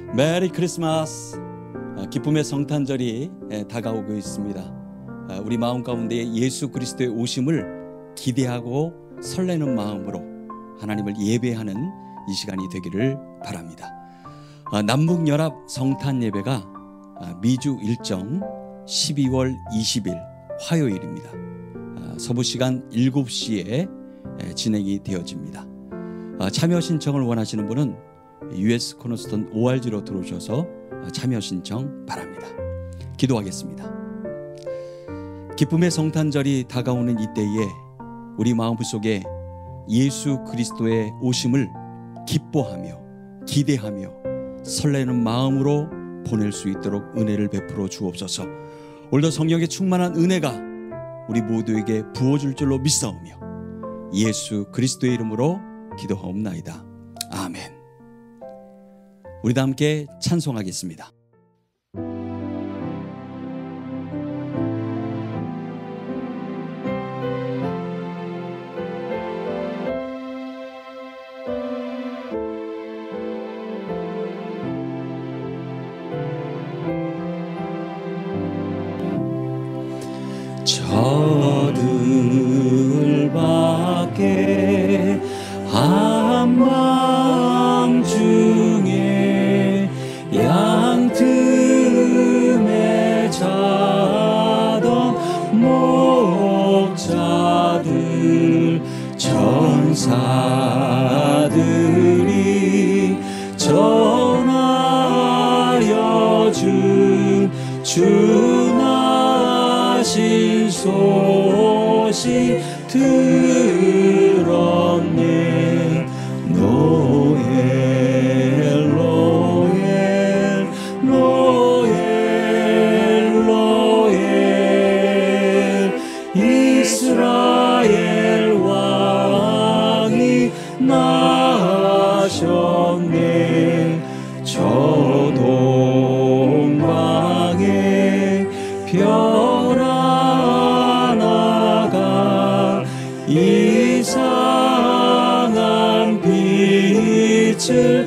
메리 크리스마스. 기쁨의 성탄절이 다가오고 있습니다. 우리 마음 가운데 예수 그리스도의 오심을 기대하고 설레는 마음으로 하나님을 예배하는 이 시간이 되기를 바랍니다. 남북연합 성탄 예배가 미주 일정 12월 20일 화요일입니다. 서부 시간 7시에 진행이 되어집니다. 참여 신청을 원하시는 분은 US 코너스톤 ORG로 들어오셔서 참여 신청 바랍니다. 기도하겠습니다. 기쁨의 성탄절이 다가오는 이때에 우리 마음속에 예수 그리스도의 오심을 기뻐하며 기대하며 설레는 마음으로 보낼 수 있도록 은혜를 베풀어 주옵소서. 오늘도 성령의 충만한 은혜가 우리 모두에게 부어줄 줄로 믿사오며 예수 그리스도의 이름으로 기도하옵나이다. 아멘. 우리 다 함께 찬송하겠습니다. 저들밖에 한밤 중에 양틈에 자던 목자들 천사들이 전하여 준 주나신 소식 들었네. 노엘 노엘 노엘 노엘 이스라엘 왕이 나셨네. 저 동방에 별 하나가 이상한 빛을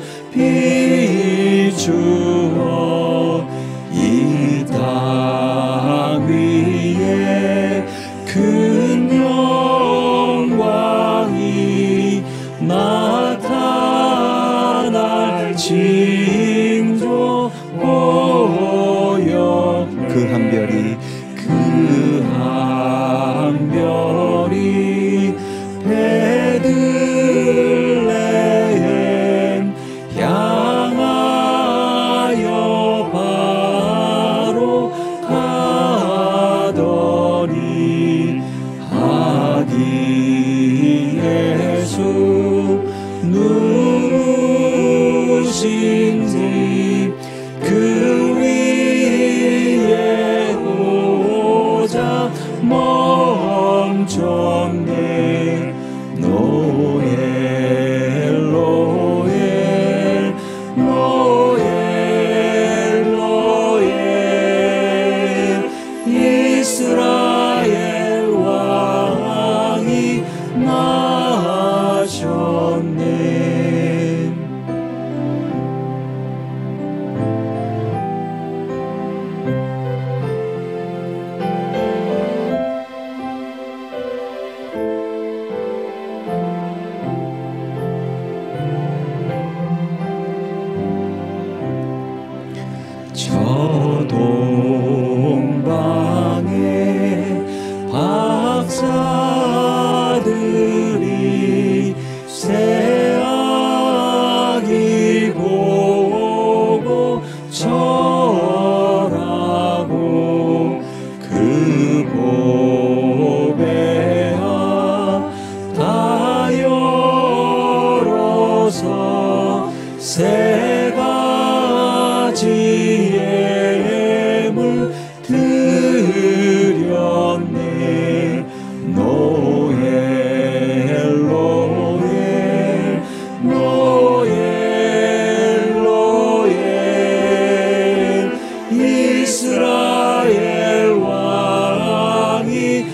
비추어 이 땅 위에 큰 영광이 나타날 징조 보여. 그 한 별이 베들레헴 향하여 바로 가더니 아기 예수 누우신 집 그 위에 오자 멈췄네. 노엘 노엘 노엘 노엘 이스라엘 왕이 나셨네. 저 동방에 박사들이 새 아기 보고 절하고 그 보배야 다 열어서 세 가지 예물 드렸네. 노엘 노엘 노엘 노엘 이스라엘 왕이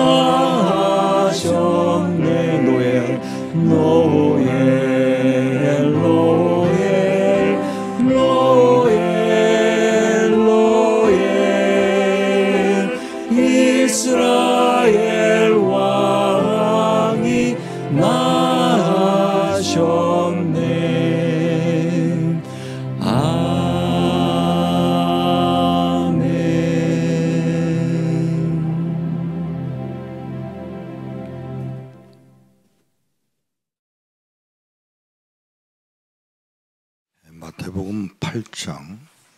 나셨네. 노엘 노엘 노엘 노엘 마태복음 8장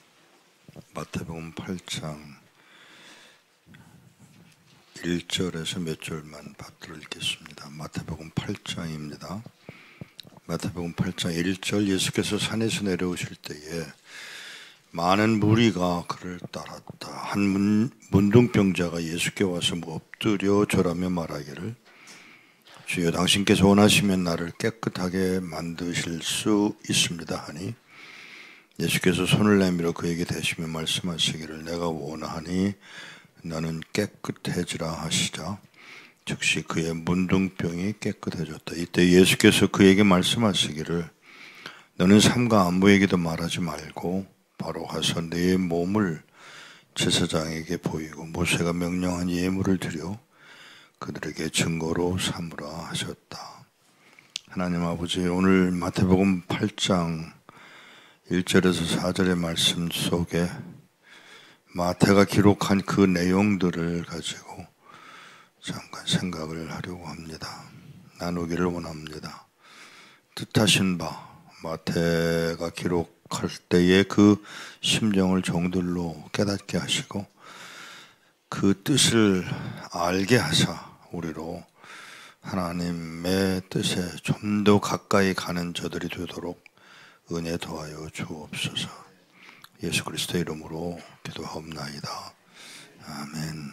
1절에서 몇 절만 받들어 읽겠습니다. 마태복음 8장입니다. 마태복음 8장 1절 예수께서 산에서 내려오실 때에 많은 무리가 그를 따랐다. 한 문둥병자가 예수께 와서 엎드려 절하며 말하기를 주여 당신께서 원하시면 나를 깨끗하게 만드실 수 있습니다 하니 예수께서 손을 내밀어 그에게 대시며 말씀하시기를 내가 원하니 너는 깨끗해지라 하시자 즉시 그의 문둥병이 깨끗해졌다. 이때 예수께서 그에게 말씀하시기를 너는 삼가 아무에게도 말하지 말고 바로 가서 네 몸을 제사장에게 보이고 모세가 명령한 예물을 드려 그들에게 증거로 삼으라 하셨다. 하나님 아버지, 오늘 마태복음 8장 1절에서 4절의 말씀 속에 마태가 기록한 그 내용들을 가지고 잠깐 생각을 하려고 합니다. 나누기를 원합니다. 뜻하신 바 마태가 기록할 때의 그 심정을 정들로 깨닫게 하시고 그 뜻을 알게 하사 우리로 하나님의 뜻에 좀 더 가까이 가는 저들이 되도록 은혜 더하여 주옵소서. 예수 그리스도의 이름으로 기도하옵나이다. 아멘.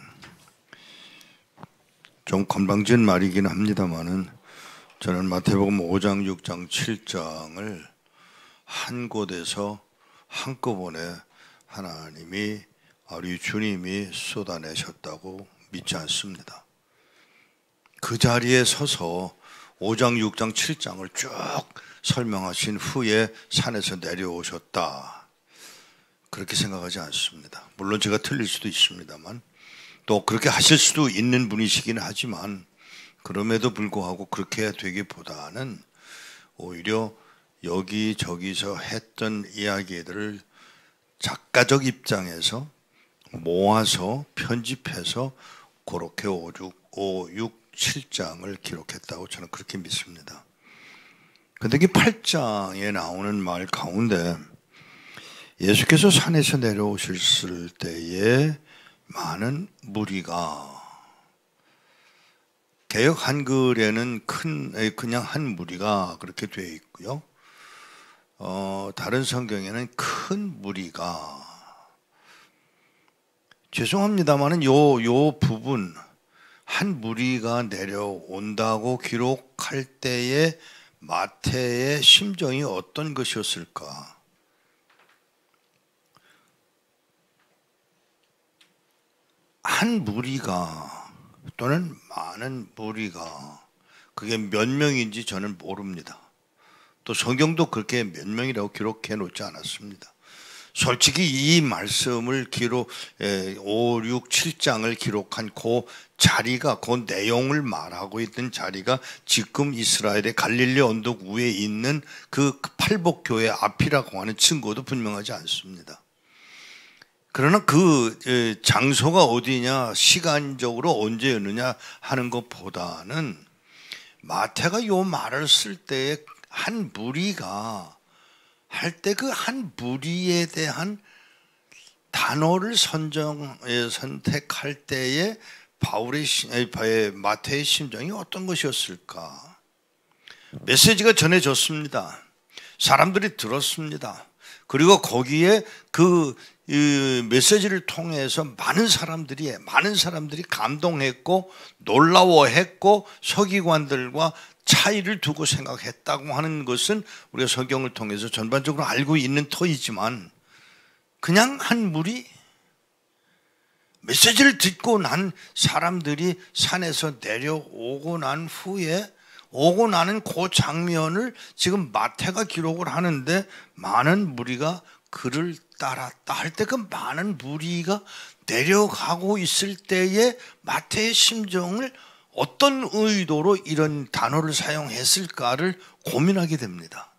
좀 건방진 말이긴 합니다만은 저는 마태복음 5장, 6장, 7장을 한 곳에서 한꺼번에 하나님이 우리 주님이 쏟아내셨다고 믿지 않습니다. 그 자리에 서서 5장, 6장, 7장을 쭉 설명하신 후에 산에서 내려오셨다. 그렇게 생각하지 않습니다. 물론 제가 틀릴 수도 있습니다만 또 그렇게 하실 수도 있는 분이시긴 하지만 그럼에도 불구하고 그렇게 되기보다는 오히려 여기저기서 했던 이야기들을 작가적 입장에서 모아서 편집해서 그렇게 5, 6, 7장을 기록했다고 저는 그렇게 믿습니다. 그런데 이 8장에 나오는 말 가운데 예수께서 산에서 내려오실 때에 많은 무리가 개역 한글에는 그냥 한 무리가 그렇게 되어 있고요. 다른 성경에는 큰 무리가 죄송합니다만은 요 부분 한 무리가 내려온다고 기록할 때에 마태의 심정이 어떤 것이었을까? 한 무리가 또는 많은 무리가 그게 몇 명인지 저는 모릅니다. 또 성경도 그렇게 몇 명이라고 기록해 놓지 않았습니다. 솔직히 이 말씀을 5, 6, 7장을 기록한 그 자리가 그 내용을 말하고 있던 자리가 지금 이스라엘의 갈릴리 언덕 위에 있는 그 팔복교회 앞이라고 하는 증거도 분명하지 않습니다. 그러나 그 장소가 어디냐, 시간적으로 언제였느냐 하는 것보다는 마태가 이 말을 쓸 때에 한 무리가 할 때 그 한 무리에 대한 단어를 선택할 때에 마태의 심정이 어떤 것이었을까? 메시지가 전해졌습니다. 사람들이 들었습니다. 그리고 거기에 그 메시지를 통해서 많은 사람들이 감동했고 놀라워했고 서기관들과 차이를 두고 생각했다고 하는 것은 우리가 성경을 통해서 전반적으로 알고 있는 터이지만 그냥 한 무리 메시지를 듣고 난 사람들이 산에서 내려오고 난 후에 오고 나는 그 장면을 지금 마태가 기록을 하는데 많은 무리가 그를 따랐다 할 때 그 많은 무리가 내려가고 있을 때에 마태의 심정을 어떤 의도로 이런 단어를 사용했을까를 고민하게 됩니다.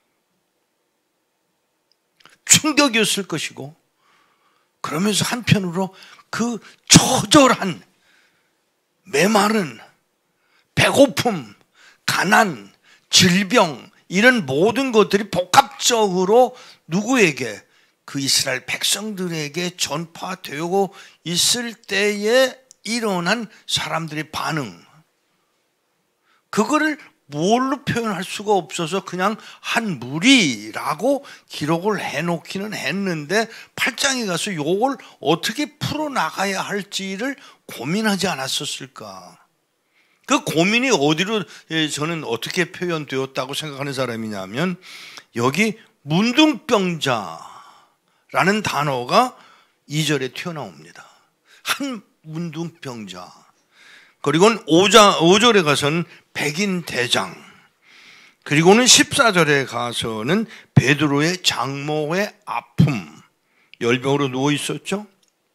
충격이었을 것이고 그러면서 한편으로 그 처절한 메마른 배고픔, 가난, 질병 이런 모든 것들이 복합 공식적으로 누구에게? 그 이스라엘 백성들에게 전파되고 있을 때에 일어난 사람들의 반응, 그거를 뭘로 표현할 수가 없어서 그냥 한 무리라고 기록을 해놓기는 했는데 8장에 가서 이걸 어떻게 풀어나가야 할지를 고민하지 않았었을까? 그 고민이 어디로 저는 어떻게 표현되었다고 생각하는 사람이냐면, 여기 문둥병자라는 단어가 2절에 튀어나옵니다. 한 문둥병자. 그리고는 5절에 가서는 백인 대장, 그리고는 14절에 가서는 베드로의 장모의 아픔, 열병으로 누워 있었죠.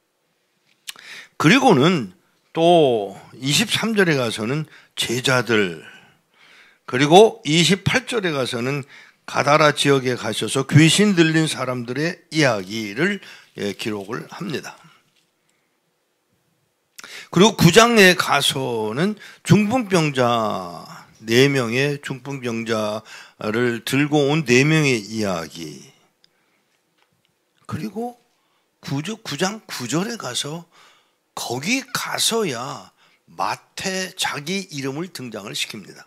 그리고는 또 23절에 가서는 제자들, 그리고 28절에 가서는 가다라 지역에 가셔서 귀신 들린 사람들의 이야기를 기록을 합니다. 그리고 9장에 가서는 중풍병자 4명의 중풍병자를 들고 온 4명의 이야기, 그리고 9장 9절에 가서 거기 가서야 마태 자기 이름을 등장을 시킵니다.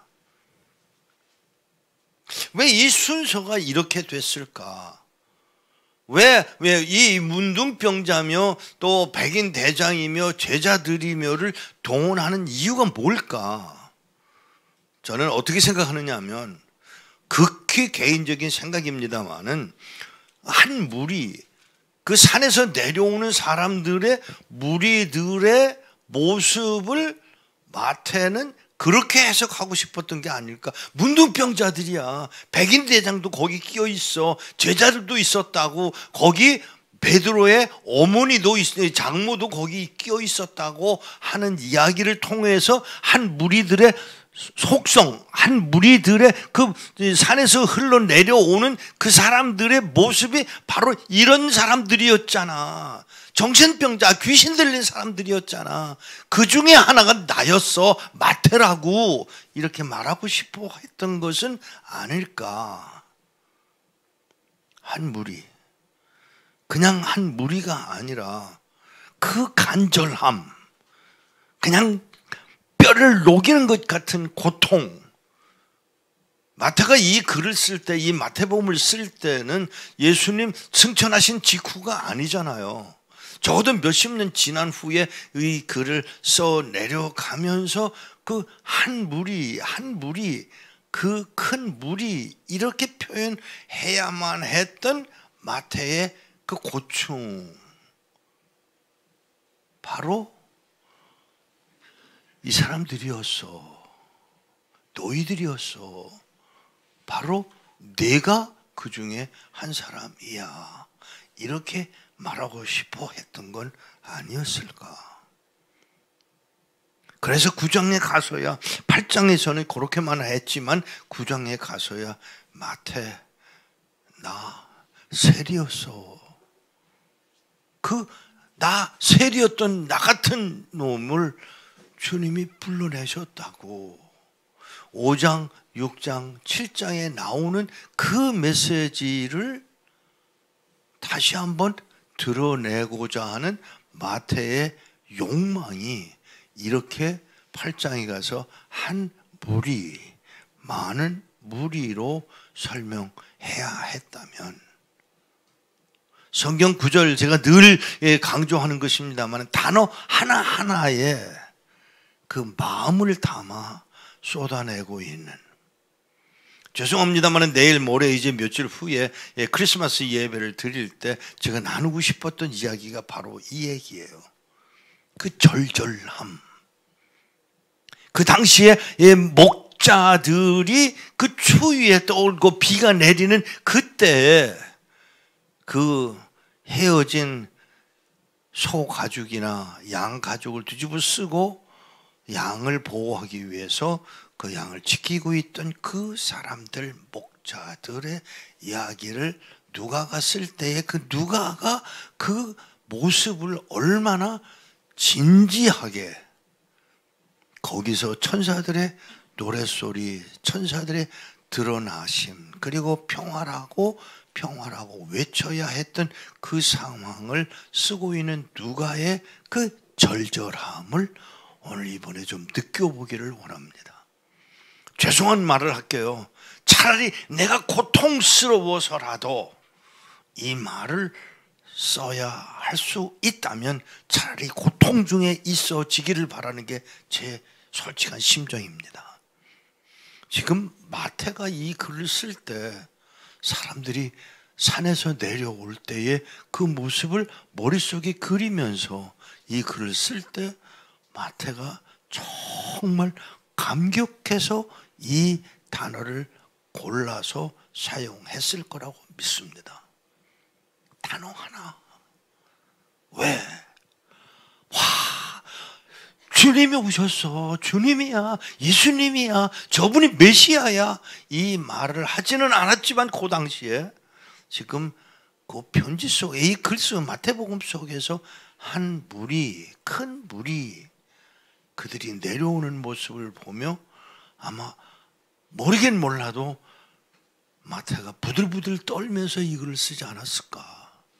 왜 이 순서가 이렇게 됐을까? 왜 이 문둥병자며 또 백인 대장이며 제자들이며를 동원하는 이유가 뭘까? 저는 어떻게 생각하느냐 하면, 극히 개인적인 생각입니다만은, 한 무리, 그 산에서 내려오는 사람들의 무리들의 모습을 마태는 그렇게 해석하고 싶었던 게 아닐까. 문둥병자들이야. 백인 대장도 거기 끼어 있어. 제자들도 있었다고. 거기 베드로의 어머니도 장모도 거기 끼어 있었다고 하는 이야기를 통해서 한 무리들의 속성, 한 무리들의 그 산에서 흘러내려오는 그 사람들의 모습이 바로 이런 사람들이었잖아. 정신병자, 귀신 들린 사람들이었잖아. 그 중에 하나가 나였어, 마태라고 이렇게 말하고 싶어 했던 것은 아닐까. 한 무리, 그냥 한 무리가 아니라 그 간절함, 그냥 뼈를 녹이는 것 같은 고통. 마태가 이 글을 쓸 때, 이 마태복음을 쓸 때는 예수님 승천하신 직후가 아니잖아요. 적어도 몇십 년 지난 후에 이 글을 써 내려가면서 그 한 무리, 그 큰 무리, 이렇게 표현해야만 했던 마태의 그 고충, 바로 이 사람들이었어. 너희들이었어. 바로 내가 그 중에 한 사람이야. 이렇게 말하고 싶어 했던 건 아니었을까. 그래서 9장에 가서야, 8장에서는 그렇게만 했지만 9장에 가서야 마태, 나 세리였어. 그 나 세리였던 나 같은 놈을 주님이 불러내셨다고. 5장, 6장, 7장에 나오는 그 메시지를 다시 한번 드러내고자 하는 마태의 욕망이 이렇게 8장에 가서 한 무리, 많은 무리로 설명해야 했다면, 성경 구절 제가 늘 강조하는 것입니다만, 단어 하나하나에 그 마음을 담아 쏟아내고 있는, 죄송합니다만 내일 모레 이제 며칠 후에 크리스마스 예배를 드릴 때 제가 나누고 싶었던 이야기가 바로 이 얘기예요. 그 절절함, 그 당시에 목자들이 그 추위에 떠올고 비가 내리는 그때에 그 헤어진 소 가죽이나 양 가죽을 뒤집어 쓰고 양을 보호하기 위해서 그 양을 지키고 있던 그 사람들, 목자들의 이야기를 누가가 쓸 때에 그 누가가 그 모습을 얼마나 진지하게, 거기서 천사들의 노랫소리, 천사들의 드러나심, 그리고 평화라고 외쳐야 했던 그 상황을 쓰고 있는 누가의 그 절절함을 오늘 이번에 좀 느껴보기를 원합니다. 죄송한 말을 할게요. 차라리 내가 고통스러워서라도 이 말을 써야 할 수 있다면 차라리 고통 중에 있어지기를 바라는 게 제 솔직한 심정입니다. 지금 마태가 이 글을 쓸 때 사람들이 산에서 내려올 때의 그 모습을 머릿속에 그리면서 이 글을 쓸 때 마태가 정말 감격해서 이 단어를 골라서 사용했을 거라고 믿습니다. 단어 하나. 왜? 와, 주님이 오셨어. 주님이야. 예수님이야. 저분이 메시아야. 이 말을 하지는 않았지만 그 당시에 지금 그 편지 속에 이 글 속 마태복음 속에서 한 무리, 큰 무리, 그들이 내려오는 모습을 보며 아마 모르긴 몰라도 마태가 부들부들 떨면서 이 글을 쓰지 않았을까.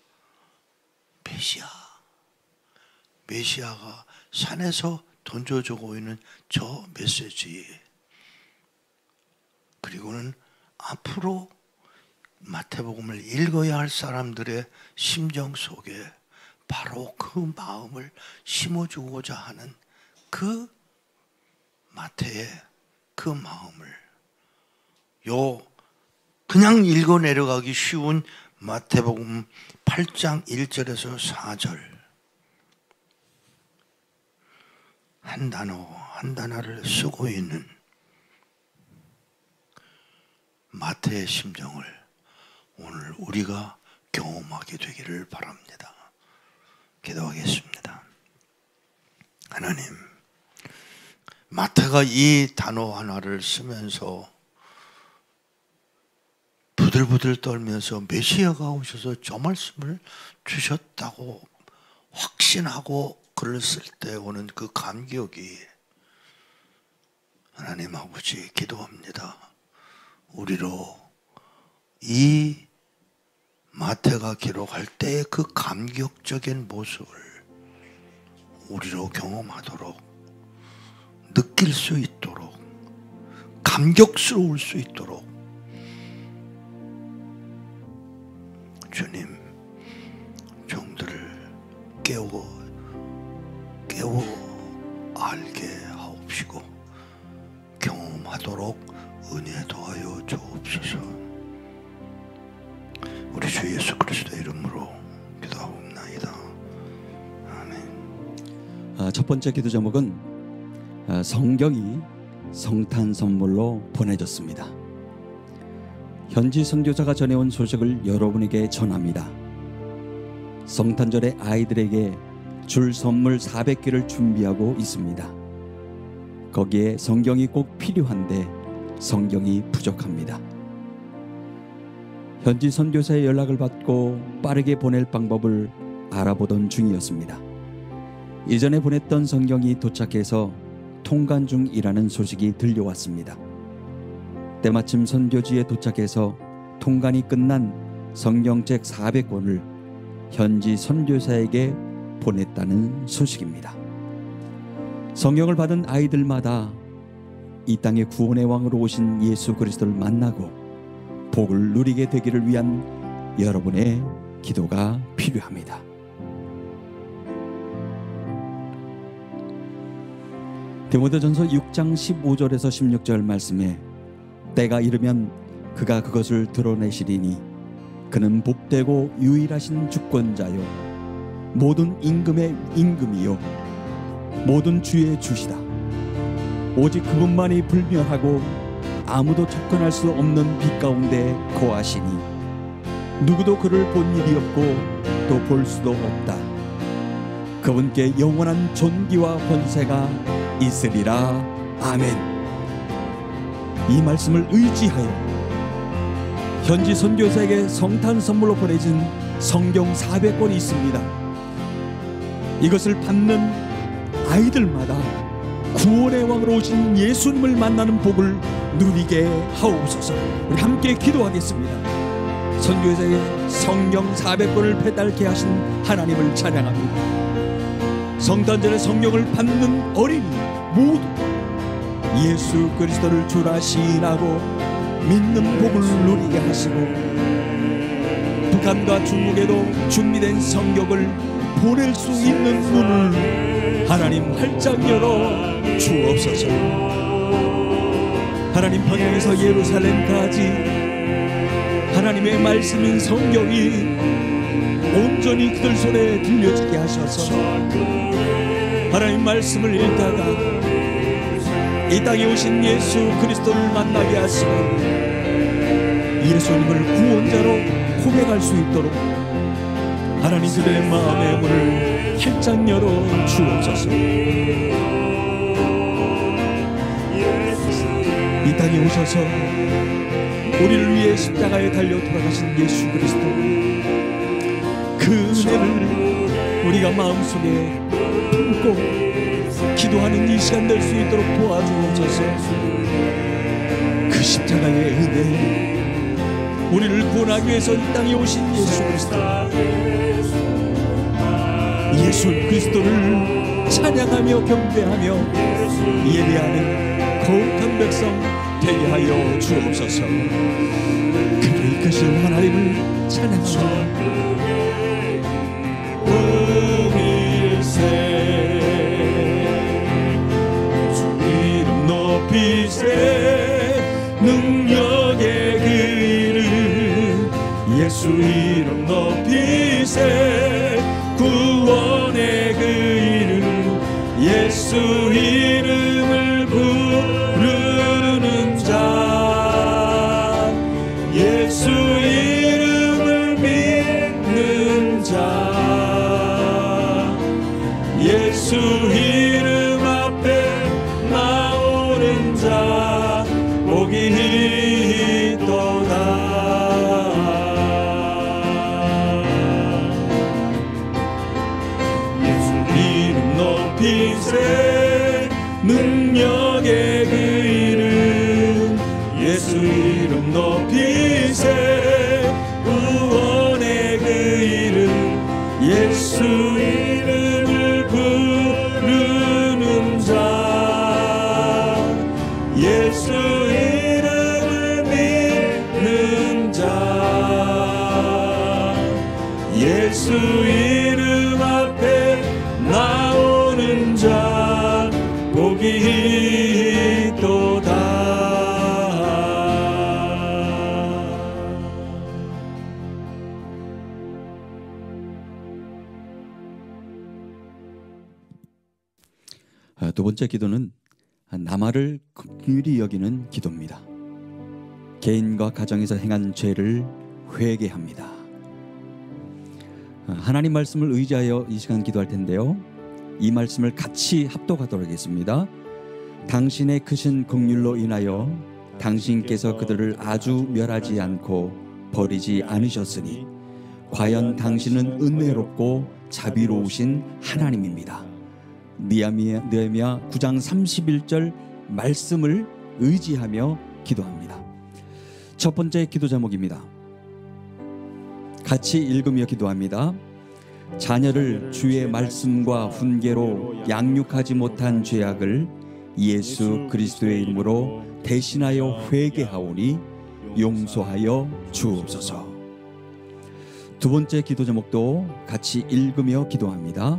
메시아가 산에서 던져주고 있는 저 메시지, 그리고는 앞으로 마태복음을 읽어야 할 사람들의 심정 속에 바로 그 마음을 심어주고자 하는 그 마태의 그 마음을 그냥 읽어 내려가기 쉬운 마태복음 8장 1절에서 4절 한 단어 한 단어를 쓰고 있는 마태의 심정을 오늘 우리가 경험하게 되기를 바랍니다. 기도하겠습니다. 하나님, 마태가 이 단어 하나를 쓰면서 부들부들 떨면서 메시아가 오셔서 저 말씀을 주셨다고 확신하고 글을 쓸 때 오는 그 감격이, 하나님 아버지 기도합니다. 우리로 이 마태가 기록할 때의 그 감격적인 모습을 우리로 경험하도록, 느낄 수 있도록, 감격스러울 수 있도록 주님, 종들을 깨워 알게 하옵시고 경험하도록 은혜 더하여 주옵소서. 우리 주 예수 그리스도 이름으로 기도하옵나이다. 아멘. 첫 번째 기도 제목은 성경이 성탄 선물로 보내졌습니다. 현지 선교사가 전해온 소식을 여러분에게 전합니다. 성탄절에 아이들에게 줄 선물 400개를 준비하고 있습니다. 거기에 성경이 꼭 필요한데 성경이 부족합니다. 현지 선교사의 연락을 받고 빠르게 보낼 방법을 알아보던 중이었습니다. 이전에 보냈던 성경이 도착해서 통관 중이라는 소식이 들려왔습니다. 때마침 선교지에 도착해서 통관이 끝난 성경책 400권을 현지 선교사에게 보냈다는 소식입니다. 성경을 받은 아이들마다 이 땅의 구원의 왕으로 오신 예수 그리스도를 만나고 복을 누리게 되기를 위한 여러분의 기도가 필요합니다. 디모데전서 6장 15절에서 16절 말씀에 때가 이르면 그가 그것을 드러내시리니 그는 복되고 유일하신 주권자요 모든 임금의 임금이요 모든 주의 주시다. 오직 그분만이 불멸하고 아무도 접근할 수 없는 빛 가운데 거하시니 누구도 그를 본 일이 없고 또 볼 수도 없다. 그분께 영원한 존귀와 권세가 있으리라. 아멘. 이 말씀을 의지하여 현지 선교사에게 성탄 선물로 보내진 성경 400권이 있습니다. 이것을 받는 아이들마다 구원의 왕으로 오신 예수님을 만나는 복을 누리게 하옵소서. 우리 함께 기도하겠습니다. 선교사의 성경 400권을 배달케 하신 하나님을 찬양합니다. 성탄절에 성경을 받는 어린이 모두 예수 그리스도를 주라 시인하고 믿는 복을 누리게 하시고, 북한과 중국에도 준비된 성경을 보낼 수 있는 문을 하나님 활짝 열어 주옵소서. 하나님 평양에서 예루살렘까지 하나님의 말씀인 성경이 온전히 그들 손에 들려지게 하셔서 하나님 말씀을 읽다가 이 땅에 오신 예수 그리스도를 만나게 하시고 예수님을 구원자로 고백할 수 있도록 하나님 그들의 마음의 문을 활짝 열어 주옵소서. 이 땅에 오셔서 우리를 위해 십자가에 달려 돌아가신 예수 그리스도, 그 은혜를 우리가 마음속에 품고 기도하는 이 시간 될 수 있도록 도와주옵소서. 그 십자가의 은혜, 우리를 구원하기 위해서 이 땅에 오신 예수 그리스도, 예수 그리스도를 찬양하며 경배하며 예배하는 거룩한 백성 되게 하여 주옵소서. 그를 이끄신 하나님을 찬양합니다. 음일세 주 이름 높이세 능력의 그 이름 예수 이름 높이세 구원의 그 이름 예수 이름을 부르는 자 예수 이름을 믿는 자 예수 이름 앞에 나오는 자 복이 있도다. 예수 이름 높이세 능력의 그 이름 예수 이름 높이세 구원의 그 이름 예수 이름을 부르는 자 예수 이름을 믿는 자 예수 이름 앞에 나오는 자 복이 있도다. 두 번째 기도는 남아를 긍휼히 여기는 기도입니다. 개인과 가정에서 행한 죄를 회개합니다. 하나님 말씀을 의지하여 이 시간 기도할 텐데요, 이 말씀을 같이 합독하도록 하겠습니다. 당신의 크신 긍휼로 인하여 당신께서 그들을 아주 멸하지 않고 버리지 않으셨으니 과연 당신은 은혜롭고 자비로우신 하나님입니다. 느헤미야 9장 31절 말씀을 의지하며 기도합니다. 첫 번째 기도 제목입니다. 같이 읽으며 기도합니다. 자녀를 주의 말씀과 훈계로 양육하지 못한 죄악을 예수 그리스도의 이름으로 대신하여 회개하오니 용서하여 주옵소서. 두 번째 기도 제목도 같이 읽으며 기도합니다.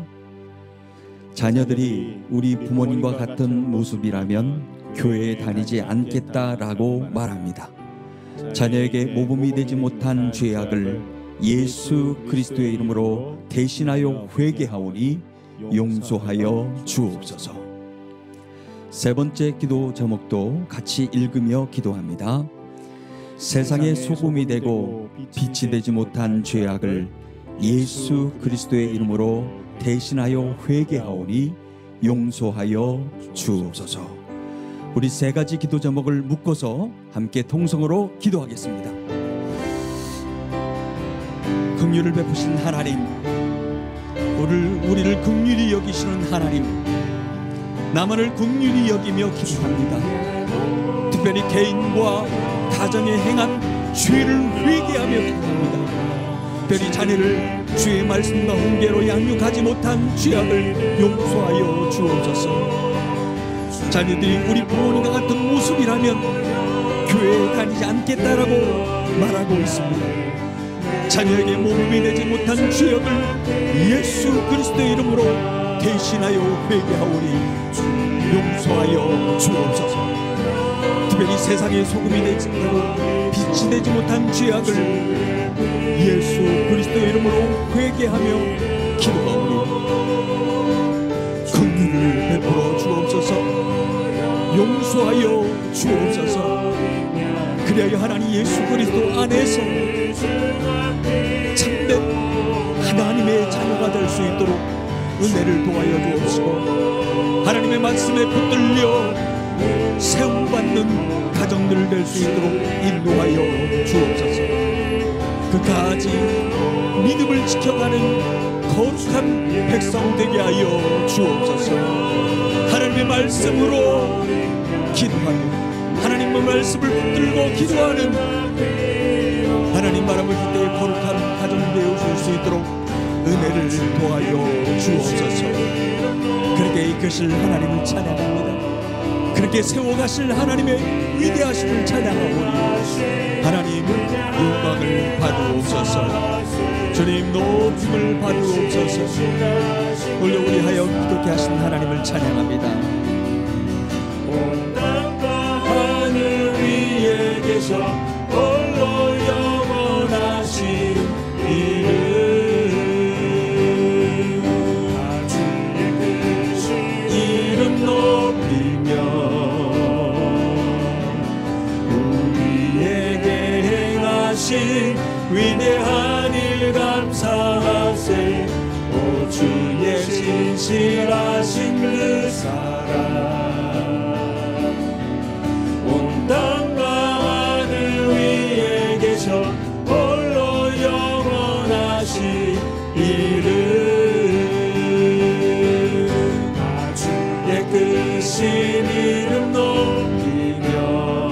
자녀들이 우리 부모님과 같은 모습이라면 교회에 다니지 않겠다라고 말합니다. 자녀에게 모범이 되지 못한 죄악을 예수 그리스도의 이름으로 대신하여 회개하오니 용서하여 주옵소서. 세 번째 기도 제목도 같이 읽으며 기도합니다. 세상의 소금이 되고 빛이 되지 못한 죄악을 예수 그리스도의 이름으로 대신하여 회개하오니 용서하여 주옵소서. 우리 세 가지 기도 제목을 묶어서 함께 통성으로 기도하겠습니다. 긍휼을 베푸신 하나님, 우리를 긍휼히 여기시는 하나님, 나만을 긍휼히 여기며 기도합니다. 특별히 개인과 가정에 행한 죄를 회개하며 기도합니다. 특별히 자녀를 주의 말씀과 훈계로 양육하지 못한 죄악을 용서하여 주옵소서. 자녀들이 우리 부모님과 같은 모습이라면 교회에 다니지 않겠다라고 말하고 있습니다. 자녀에게 모범이 되지 못한 죄악을 예수 그리스도의 이름으로 대신하여 회개하오니 용서하여 주옵소서. 특별히 세상의 소금이 되지 못하고 빛이 되지 못한 죄악을 예수 그리스도의 이름으로 회개하며 기도하오니 긍휼을 베풀어 주옵소서. 용서하여 주옵소서. 그리하여 하나님 예수 그리스도 안에서 참된 하나님의 자녀가 될 수 있도록 은혜를 도와여 주옵시고, 하나님의 말씀에 붙들려 세움받는 가정들을 될 수 있도록 인도하여 주옵소서. 그까지 믿음을 지켜가는 거룩한 백성 되게 하여 주옵소서. 하나님의 말씀으로 기도하며 하나님의 말씀을 붙들고 기도하는 하나님 바라볼 때의 거룩한 가정 되어줄 수 있도록 은혜를 도하여 주옵소서. 그렇게 이끄실 하나님을 찬양합니다. 그렇게 세워가실 하나님의 위대하심을 찬양하오니 하나님 영광을 받으옵소서. 주님 높임을 받으옵소서. 올려 우리하여 기도케 하신 하나님을 찬양합니다. 온 땅과 하늘 위에 계셔 홀로 영원하신 이름, 주의 크신 이름 높이며 우리에게 행하신 위대한 일 감사하세. 오 주의 진실하신 그 사랑, 온 땅과 하늘 위에 계셔 홀로 영원하신 이름, 주의 크신 이름 높이며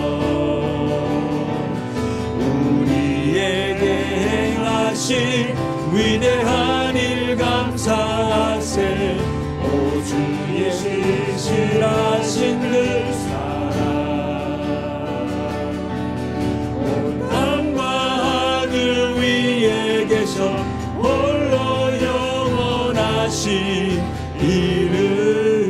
우리에게 행하신 위대한 일 감사하세. 오 주의 진실하신 그 사랑, 온 땅과 하늘 위에 계셔 홀로 영원하신 이름.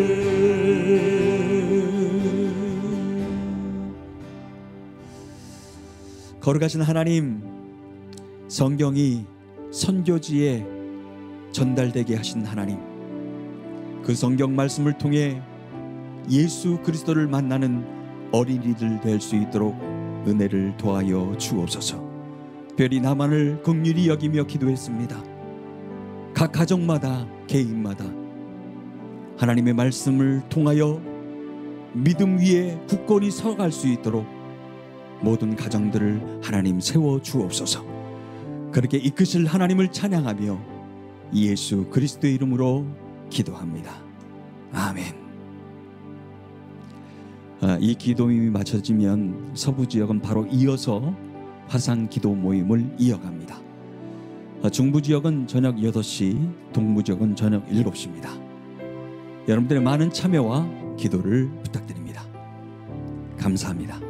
거룩하신 하나님, 성경이 선교지에 전달되게 하신 하나님, 그 성경 말씀을 통해 예수 그리스도를 만나는 어린이들 될 수 있도록 은혜를 도하여 주옵소서. 특별히 나만을 긍휼히 여기며 기도했습니다. 각 가정마다 개인마다 하나님의 말씀을 통하여 믿음 위에 굳건히 서갈 수 있도록 모든 가정들을 하나님 세워 주옵소서. 그렇게 이끄실 하나님을 찬양하며 예수 그리스도의 이름으로 기도합니다. 아멘. 이 기도임이 마쳐지면 서부 지역은 바로 이어서 화상 기도 모임을 이어갑니다. 중부 지역은 저녁 8시, 동부 지역은 저녁 7시입니다. 여러분들의 많은 참여와 기도를 부탁드립니다. 감사합니다.